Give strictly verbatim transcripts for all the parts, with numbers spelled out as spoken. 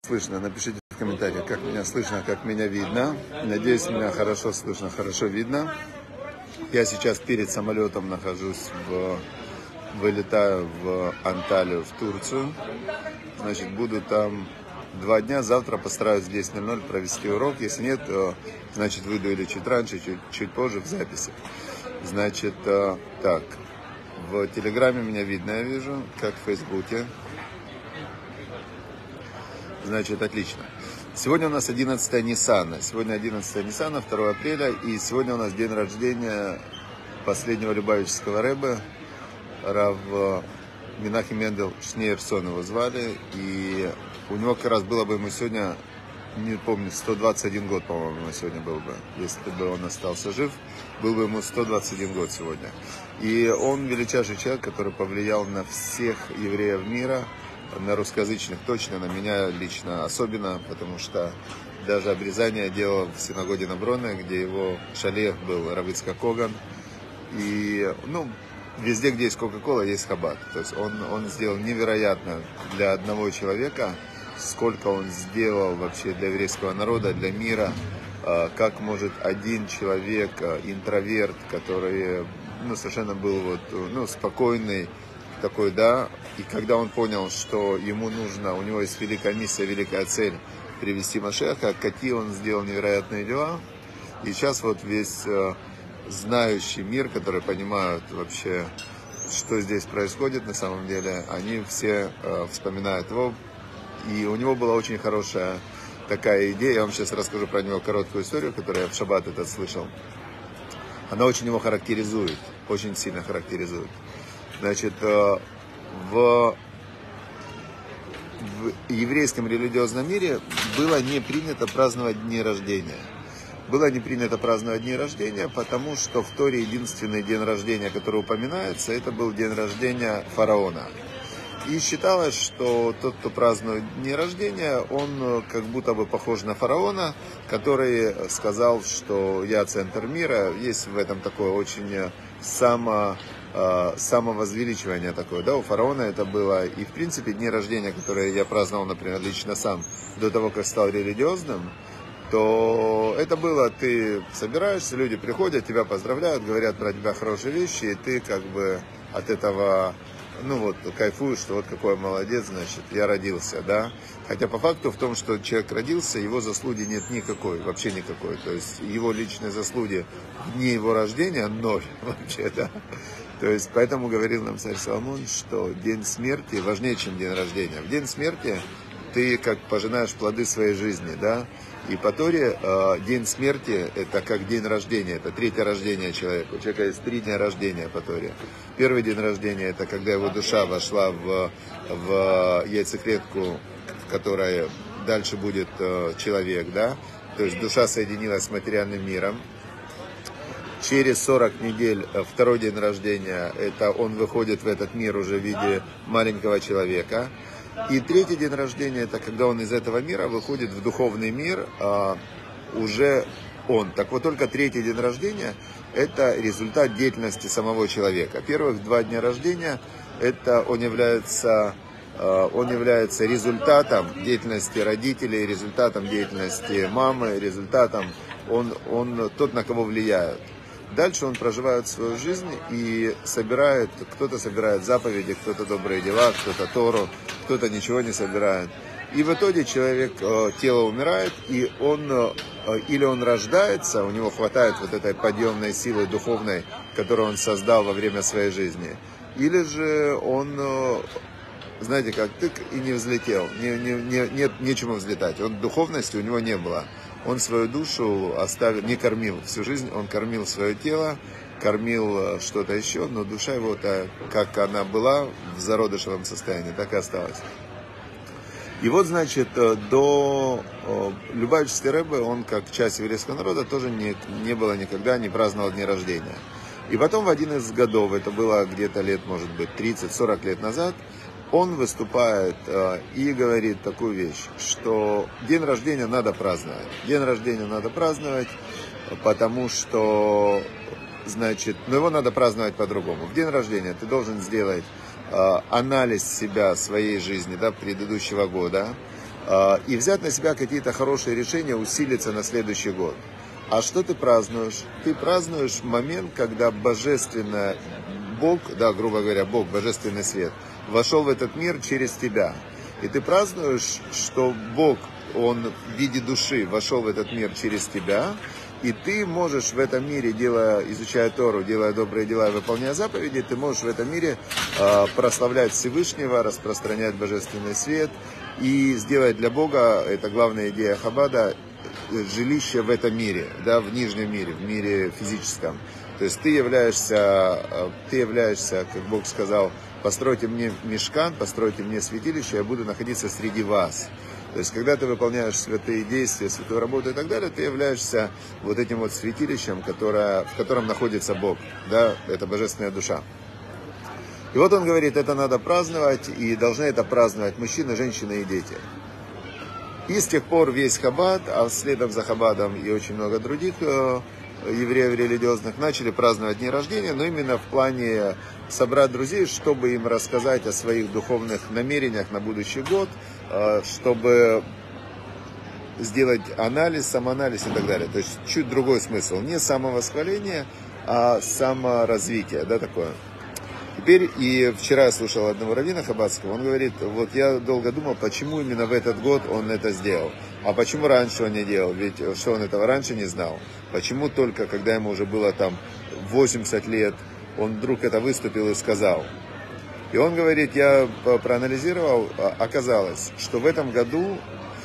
Слышно, напишите в комментариях, как меня слышно, как меня видно. Надеюсь, меня хорошо слышно, хорошо видно. Я сейчас перед самолетом нахожусь, в, вылетаю в Анталию, в Турцию. Значит, буду там два дня. Завтра постараюсь в десять ноль ноль провести урок. Если нет, то, значит, выйду или чуть раньше, чуть, чуть позже в записи. Значит, так, в Телеграме меня видно, я вижу, как в Фейсбуке. Значит, отлично. Сегодня у нас одиннадцатое Ниссана. Сегодня одиннадцатое Ниссана, второе апреля. И сегодня у нас день рождения последнего Любавического рэбе, Рав Менахем Мендел Шнеерсон его звали. И у него как раз было бы ему сегодня, не помню, сто двадцать один год, по-моему, ему сегодня был бы. Если бы он остался жив, был бы ему сто двадцать один год сегодня. И он величайший человек, который повлиял на всех евреев мира, на русскоязычных точно, на меня лично особенно, потому что даже обрезание делал в синагоге на Броне, где его шалех был Рав Ицхак Коган. И, ну, везде, где есть Кока-Кола, есть Хаббат. То есть он, он сделал невероятно для одного человека, сколько он сделал вообще для еврейского народа, для мира, как может один человек, интроверт, который, ну, совершенно был вот, ну, спокойный, такой, да, и когда он понял, что ему нужно, у него есть великая миссия, великая цель привести Машеха, какие он сделал невероятные дела. И сейчас вот весь э, знающий мир, который понимают вообще, что здесь происходит на самом деле, они все э, вспоминают его. И у него была очень хорошая такая идея, я вам сейчас расскажу про него короткую историю, которую я в шаббат этот слышал. Она очень его характеризует, очень сильно характеризует. Значит, в, в еврейском религиозном мире было не принято праздновать дни рождения. Было не принято праздновать дни рождения, потому что в Торе единственный день рождения, который упоминается, это был день рождения фараона. И считалось, что тот, кто празднует дни рождения, он как будто бы похож на фараона, который сказал, что я центр мира. Есть в этом такое очень само... самовозвеличивание такое, да, у фараона это было, и в принципе дни рождения, которые я праздновал, например, лично сам, до того, как стал религиозным, то это было, ты собираешься, люди приходят, тебя поздравляют, говорят про тебя хорошие вещи, и ты как бы от этого, ну вот, кайфуешь, что вот какой молодец, значит, я родился, да. Хотя по факту в том, что человек родился, его заслуги нет никакой, вообще никакой. То есть его личные заслуги в дни его рождения ноль вообще, да. То есть поэтому говорил нам царь Соломон, что день смерти важнее, чем день рождения. В день смерти ты как пожинаешь плоды своей жизни, да. И по Торе э, день смерти это как день рождения, это третье рождение человека. У человека есть три дня рождения по Торе. Первый день рождения это когда его душа вошла в, в яйцеклетку, в которой дальше будет э, человек, да. То есть душа соединилась с материальным миром. Через сорок недель, второй день рождения, это он выходит в этот мир уже в виде маленького человека. И третий день рождения, это когда он из этого мира выходит в духовный мир, а, уже он. Так вот, только третий день рождения, это результат деятельности самого человека. Первых два дня рождения, это он является, а, он является результатом деятельности родителей, результатом деятельности мамы, результатом, он, он тот, на кого влияет. Дальше он проживает свою жизнь и собирает, кто-то собирает заповеди, кто-то добрые дела, кто-то Тору, кто-то ничего не собирает. И в итоге человек, тело умирает, и он, или он рождается, у него хватает вот этой подъемной силы духовной, которую он создал во время своей жизни, или же он, знаете, как тык и не взлетел, не, не, не, нет нечему взлетать, он, духовности у него не было. Он свою душу оставил, не кормил всю жизнь, он кормил свое тело, кормил что-то еще, но душа его-то, как она была в зародышевом состоянии, так и осталась. И вот, значит, до Любавический рэбе, он как часть еврейского народа, тоже не, не было никогда, не праздновал дни рождения. И потом в один из годов, это было где-то лет, может быть, тридцать-сорок лет назад, он выступает э, и говорит такую вещь, что день рождения надо праздновать. День рождения надо праздновать, потому что, значит, но его надо праздновать по-другому. В день рождения ты должен сделать э, анализ себя, своей жизни, да, предыдущего года, и взять на себя какие-то хорошие решения, усилиться на следующий год. А что ты празднуешь? Ты празднуешь момент, когда божественный Бог, да, грубо говоря, Бог, божественный свет, вошел в этот мир через тебя. И ты празднуешь, что Бог, Он в виде души вошел в этот мир через тебя, и ты можешь в этом мире, делая, изучая Тору, делая добрые дела и выполняя заповеди, ты можешь в этом мире э, прославлять Всевышнего, распространять божественный свет и сделать для Бога, это главная идея Хаббада, жилище в этом мире, да, в нижнем мире, в мире физическом. То есть ты являешься, ты являешься, как Бог сказал, постройте мне мишкан, постройте мне святилище, я буду находиться среди вас. То есть, когда ты выполняешь святые действия, святую работу и так далее, ты являешься вот этим вот святилищем, которое, в котором находится Бог, да, это божественная душа. И вот он говорит, это надо праздновать, и должны это праздновать мужчины, женщины и дети. И с тех пор весь Хаббад, а следом за Хаббадом и очень много других э, евреев религиозных начали праздновать дни рождения, но именно в плане собрать друзей, чтобы им рассказать о своих духовных намерениях на будущий год, э, чтобы сделать анализ, самоанализ и так далее. То есть чуть другой смысл. Не самовосхваление, а саморазвитие, да, такое. Теперь, и вчера я слушал одного раввина хаббатского, он говорит, вот я долго думал, почему именно в этот год он это сделал, а почему раньше он не делал, ведь что он этого раньше не знал, почему только когда ему уже было там восемьдесят лет, он вдруг это выступил и сказал. И он говорит, я проанализировал, оказалось, что в этом году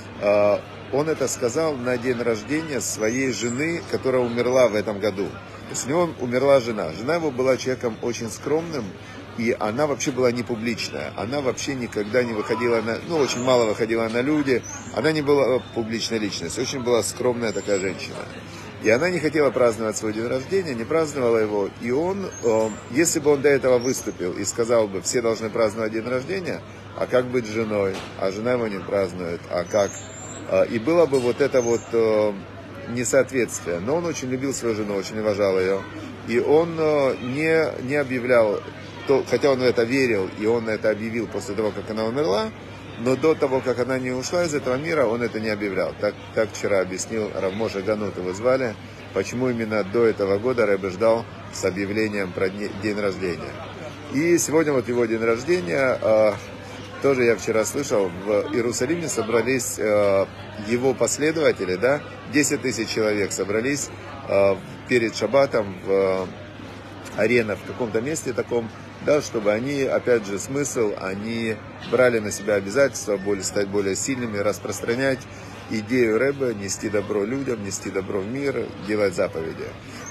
он это сказал на день рождения своей жены, которая умерла в этом году. То есть у него умерла жена. Жена его была человеком очень скромным, и она вообще была не публичная. Она вообще никогда не выходила на... Ну, очень мало выходила на люди. Она не была публичной личностью. Очень была скромная такая женщина. И она не хотела праздновать свой день рождения, не праздновала его. И он, если бы он до этого выступил и сказал бы, все должны праздновать день рождения, а как быть с женой? А жена его не празднует. А как? И было бы вот это вот... несоответствие. Но он очень любил свою жену, очень уважал ее. И он не, не объявлял, то, хотя он в это верил, и он это объявил после того, как она умерла, но до того, как она не ушла из этого мира, он это не объявлял. Так, так вчера объяснил Рав Моше Ганут, его звали, почему именно до этого года Ребе ждал с объявлением про день рождения. И сегодня вот его день рождения. Тоже я вчера слышал, в Иерусалиме собрались э, его последователи, да, десять тысяч человек собрались э, перед Шаббатом в э, арене, в каком-то месте таком, да, чтобы они, опять же, смысл, они брали на себя обязательства, более, стать более сильными, распространять идею Ребе, нести добро людям, нести добро в мир, делать заповеди.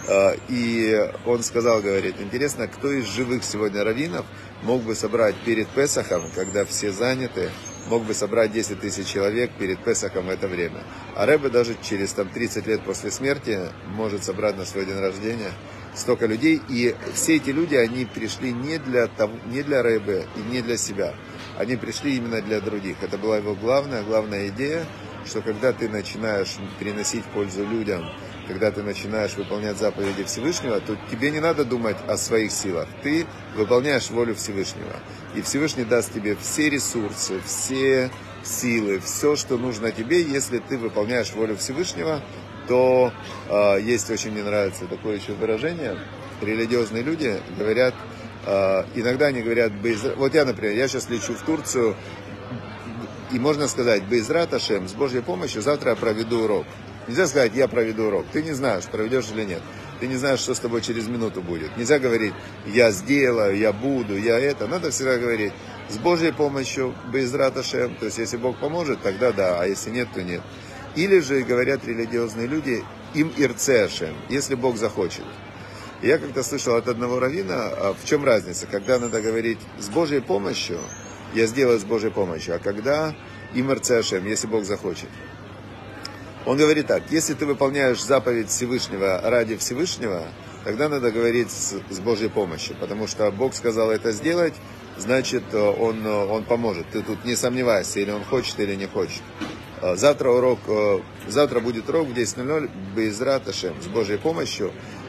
И он сказал, говорит, интересно, кто из живых сегодня раввинов мог бы собрать перед Песахом, когда все заняты, мог бы собрать десять тысяч человек перед Песахом в это время. А Ребе даже через там, тридцать лет после смерти может собрать на свой день рождения столько людей. И все эти люди, они пришли не для, того, не для Ребе и не для себя. Они пришли именно для других. Это была его главная, главная идея, что когда ты начинаешь приносить пользу людям, когда ты начинаешь выполнять заповеди Всевышнего, то тебе не надо думать о своих силах. Ты выполняешь волю Всевышнего. И Всевышний даст тебе все ресурсы, все силы, все, что нужно тебе. Если ты выполняешь волю Всевышнего, то э, есть, очень мне нравится такое еще выражение. Религиозные люди говорят, э, иногда они говорят, вот я, например, я сейчас лечу в Турцию, и можно сказать, Бейзрат Ашем, с Божьей помощью завтра я проведу урок. Нельзя сказать, я проведу урок. Ты не знаешь, проведешь или нет. Ты не знаешь, что с тобой через минуту будет. Нельзя говорить, я сделаю, я буду, я это. Надо всегда говорить, с Божьей помощью, Бейзрат Ашем. То есть, если Бог поможет, тогда да, а если нет, то нет. Или же, говорят религиозные люди, им ирце Ашем, если Бог захочет. Я как-то слышал от одного раввина, в чем разница, когда надо говорить с Божьей помощью, я сделаю с Божьей помощью, а когда им ирце Ашем, если Бог захочет. Он говорит так, если ты выполняешь заповедь Всевышнего ради Всевышнего, тогда надо говорить с, с Божьей помощью, потому что Бог сказал это сделать, значит, он, он поможет. Ты тут не сомневайся, или он хочет, или не хочет. Завтра урок, завтра будет урок в десять ноль ноль, Бейзрат Ашем, с Божьей помощью.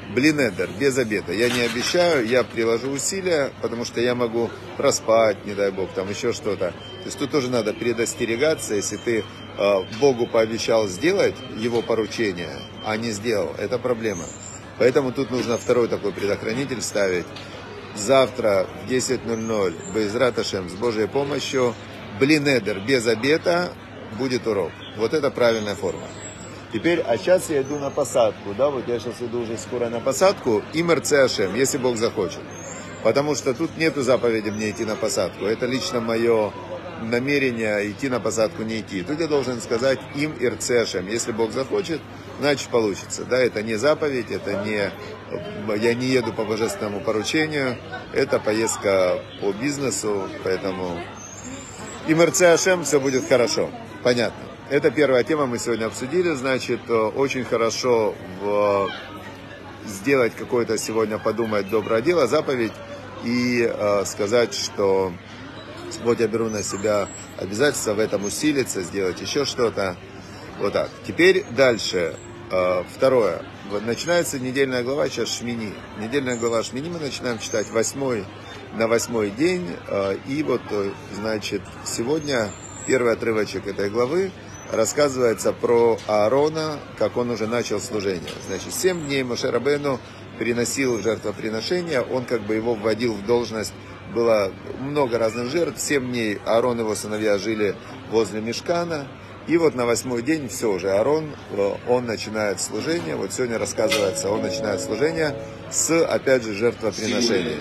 блинедер, без обета. Я не обещаю, я приложу усилия, потому что я могу проспать, не дай бог, там еще что-то. То есть тут тоже надо предостерегаться, если ты э, Богу пообещал сделать его поручение, а не сделал, это проблема. Поэтому тут нужно второй такой предохранитель ставить. Завтра в десять ноль ноль Бе'эзрат Ашем с Божьей помощью блинедер без обета будет урок. Вот это правильная форма. Теперь, а сейчас я иду на посадку, да, вот я сейчас иду уже скоро на посадку, и мерце Ашем, если Бог захочет. Потому что тут нету заповеди мне идти на посадку. Это лично мое намерение идти на посадку, не идти. Тут я должен сказать им ирце Ашем. Если Бог захочет, значит получится. Да, это не заповедь, это не, я не еду по божественному поручению, это поездка по бизнесу, поэтому им ирце Ашем, все будет хорошо. Понятно. Это первая тема, мы сегодня обсудили, значит, очень хорошо в, сделать какое-то сегодня, подумать доброе дело, заповедь, и э, сказать, что вот я беру на себя обязательство в этом усилиться, сделать еще что-то, вот так. Теперь дальше, э, второе, вот начинается недельная глава, сейчас Шмини, недельная глава Шмини мы начинаем читать восьмой, на восьмой день, э, и вот, значит, сегодня первый отрывочек этой главы, рассказывается про Аарона, как он уже начал служение. Значит, семь дней Моше Рабейну переносил жертвоприношения, он как бы его вводил в должность, было много разных жертв, семь дней Аарон и его сыновья жили возле Мишкана, и вот на восьмой день все уже, Аарон, он начинает служение, вот сегодня рассказывается, он начинает служение с, опять же, жертвоприношения.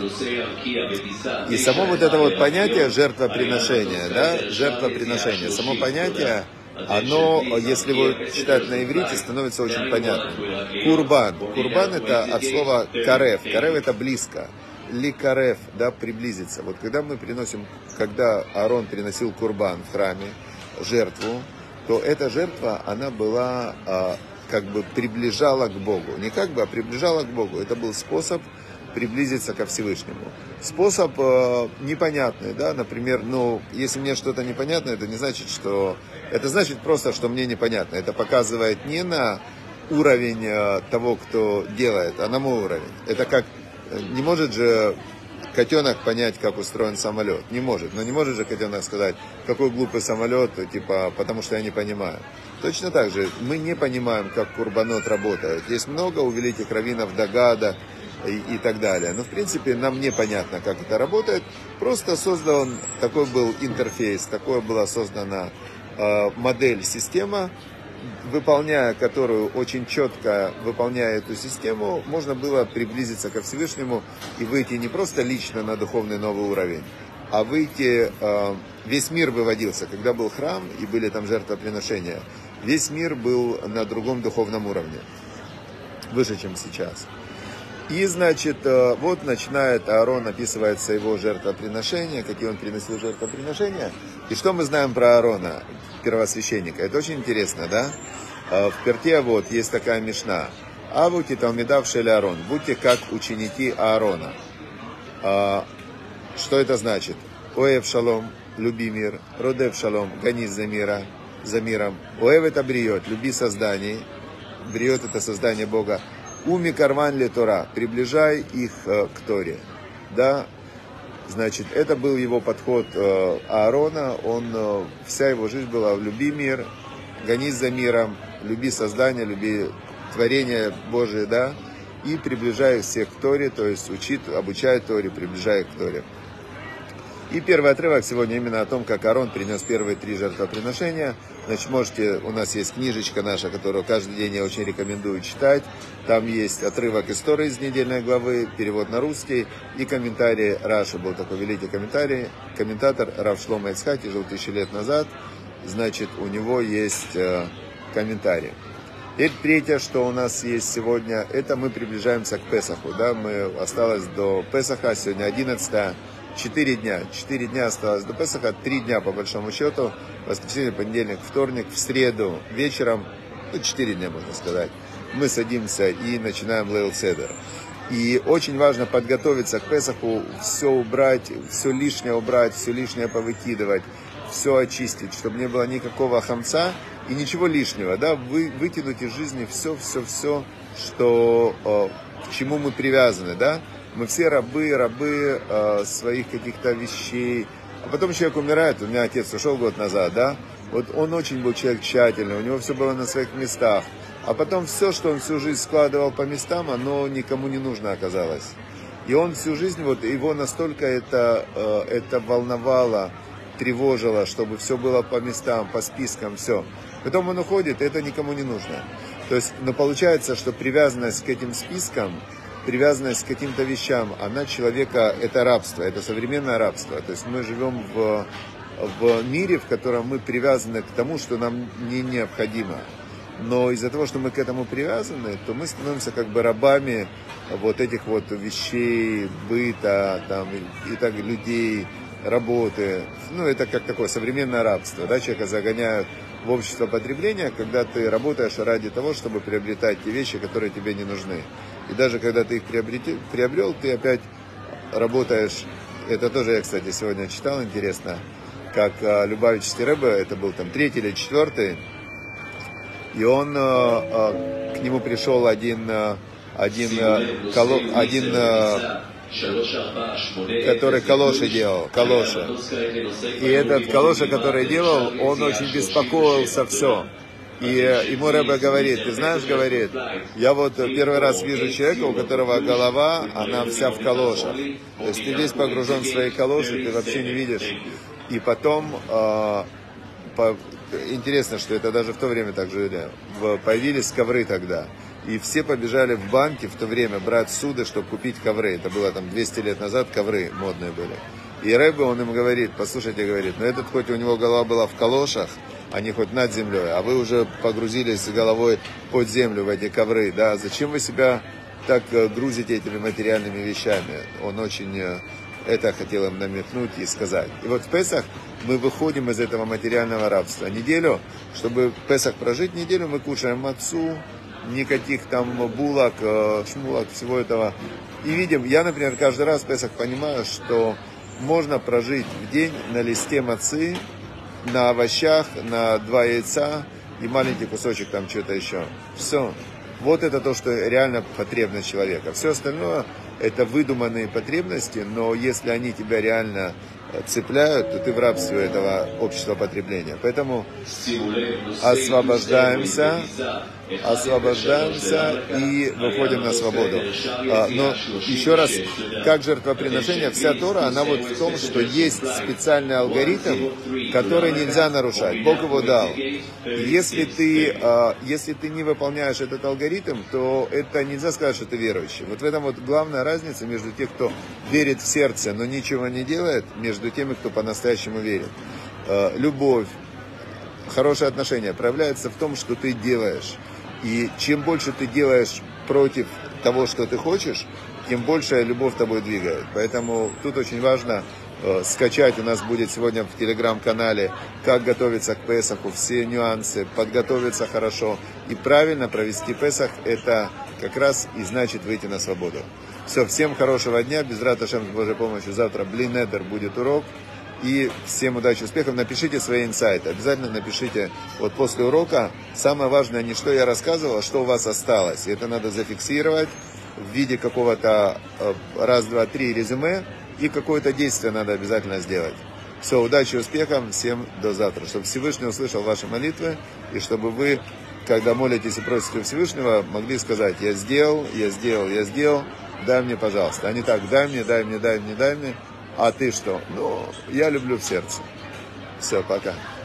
И само вот это вот понятие жертвоприношения, да, жертвоприношение, само понятие, оно, если его читать на иврите, становится очень понятным. Курбан. Курбан это от слова карев. Карев это близко. Ли карев, да, приблизиться. Вот когда мы приносим, когда Аарон приносил курбан в храме, жертву, то эта жертва, она была, а, как бы приближала к Богу. Не как бы, а приближала к Богу. Это был способ приблизиться ко Всевышнему. Способ э, непонятный, да, например, ну, если мне что-то непонятно, это не значит, что... Это значит просто, что мне непонятно. Это показывает не на уровень э, того, кто делает, а на мой уровень. Это как... Не может же котенок понять, как устроен самолет. Не может. Но не может же котенок сказать, какой глупый самолет, типа, потому что я не понимаю. Точно так же, мы не понимаем, как курбанот работает. Есть много у великих раввинов Дагада, И, и так далее. Но в принципе нам непонятно, как это работает. Просто создан, такой был интерфейс, такое была создана э, модель, система, выполняя которую очень четко, выполняя эту систему, можно было приблизиться ко Всевышнему и выйти не просто лично на духовный новый уровень, а выйти, э, весь мир выводился, когда был храм и были там жертвоприношения, весь мир был на другом духовном уровне, выше, чем сейчас. И, значит, вот начинает Аарон, описывается его жертвоприношение, какие он приносил жертвоприношения. И что мы знаем про Аарона, первосвященника? Это очень интересно, да? В Перке вот есть такая мишна. Авути талмидав шель Аарон. Будьте как ученики Аарона. Что это значит? Оэв шалом, люби мир. Родев шалом, гонись за, мира, за миром. Оэв это бриот, люби создание. Бриот это создание Бога. Уми карван ле Тора, приближай их э, к Торе, да, значит, это был его подход э, Аарона, он, э, вся его жизнь была в люби мир, гонись за миром, люби создание, люби творение Божие, да, и приближай всех к Торе, то есть учит, обучает Торе, приближай к Торе. И первый отрывок сегодня именно о том, как Аарон принес первые три жертвоприношения. Значит, можете, у нас есть книжечка наша, которую каждый день я очень рекомендую читать. Там есть отрывок из Торы из недельной главы, перевод на русский и комментарий Раши. Был такой великий комментарий. Комментатор Рав Шломо Ицхаки, жил тысячи лет назад. Значит, у него есть э, комментарий. И третье, что у нас есть сегодня, это мы приближаемся к Песаху. Да? Мы, осталось до Песаха, сегодня одиннадцатое. Четыре дня. Четыре дня осталось до Песаха. Три дня по большому счету. Воскресенье, понедельник, вторник, в среду вечером. Ну, четыре дня, можно сказать. Мы садимся и начинаем Лейл Седер. И очень важно подготовиться к Песаху, все убрать, все лишнее убрать, все лишнее повыкидывать, все очистить, чтобы не было никакого хамца и ничего лишнего. Да? Вы, выкинуть из жизни все, все, все, что к чему мы привязаны, да? Мы все рабы, рабы э, своих каких-то вещей. А потом человек умирает, у меня отец ушел год назад, да? Вот он очень был человек тщательный, у него все было на своих местах. А потом все, что он всю жизнь складывал по местам, оно никому не нужно оказалось. И он всю жизнь, вот его настолько это, э, это волновало, тревожило, чтобы все было по местам, по спискам, все. Потом он уходит, и это никому не нужно. То есть, но получается, что привязанность к этим спискам, привязанность к каким-то вещам, она человека, это рабство, это современное рабство. То есть мы живем в, в мире, в котором мы привязаны к тому, что нам не необходимо. Но из-за того, что мы к этому привязаны, то мы становимся как бы рабами вот этих вот вещей, быта, там, и, и так, людей, работы. Ну, это как такое современное рабство. Да? Человека загоняют в общество потребления, когда ты работаешь ради того, чтобы приобретать те вещи, которые тебе не нужны. И даже когда ты их приобрел, ты опять работаешь. Это тоже я, кстати, сегодня читал, интересно, как Любавичский Ребе, это был там третий или четвертый, и он, к нему пришел один, один, один, который калоши делал, калоши. И этот калоша, который делал, он очень беспокоился, все. И ему Ребе говорит, ты знаешь, говорит, я вот первый раз вижу человека, у которого голова, она вся в калошах. То есть ты весь погружен в свои калоши, ты вообще не видишь. И потом, э, по, интересно, что это даже в то время так жили, появились ковры тогда. И все побежали в банки в то время брать суды, чтобы купить ковры. Это было там двести лет назад, ковры модные были. И Ребе, он им говорит, послушайте, говорит, ну этот хоть у него голова была в калошах, а не хоть над землей, а вы уже погрузились головой под землю в эти ковры, да, зачем вы себя так грузите этими материальными вещами? Он очень это хотел им намекнуть и сказать. И вот в Песах мы выходим из этого материального рабства. Неделю, чтобы Песах прожить неделю, мы кушаем мацу, никаких там булок, шмулок, всего этого. И видим, я, например, каждый раз в Песах понимаю, что можно прожить в день на листе мацы, на овощах, на два яйца и маленький кусочек там что-то еще. Все. Вот это то, что реально потребность человека. Все остальное это выдуманные потребности, но если они тебя реально цепляют, то ты в рабстве этого общества потребления. Поэтому освобождаемся, освобождаемся и выходим на свободу. Но еще раз, как жертвоприношение, вся Тора, она вот в том, что есть специальный алгоритм, который нельзя нарушать. Бог его дал. И если ты, если ты не выполняешь этот алгоритм, то это нельзя сказать, что ты верующий. Вот в этом вот главная разница между тем, кто верит в сердце, но ничего не делает, между теми, кто по-настоящему верит. Любовь, хорошее отношение проявляется в том, что ты делаешь. И чем больше ты делаешь против того, что ты хочешь, тем больше любовь тобой двигает. Поэтому тут очень важно э, скачать. У нас будет сегодня в телеграм-канале, как готовиться к Песаху, все нюансы, подготовиться хорошо. И правильно провести Песах, это как раз и значит выйти на свободу. Все, всем хорошего дня. Безрат Ашем, с Божьей помощью. Завтра Блин Недер будет урок. И всем удачи, успехов. Напишите свои инсайты. Обязательно напишите вот после урока. Самое важное не что я рассказывал, а что у вас осталось. И это надо зафиксировать в виде какого-то раз, два, три резюме. И какое-то действие надо обязательно сделать. Все, удачи, успехов. Всем до завтра. Чтобы Всевышний услышал ваши молитвы. И чтобы вы, когда молитесь и просите у Всевышнего, могли сказать: я сделал, я сделал, я сделал. Дай мне, пожалуйста. А не так: дай мне, дай мне, дай мне, дай мне. А ты что? Ну, я люблю в сердце. Все, пока.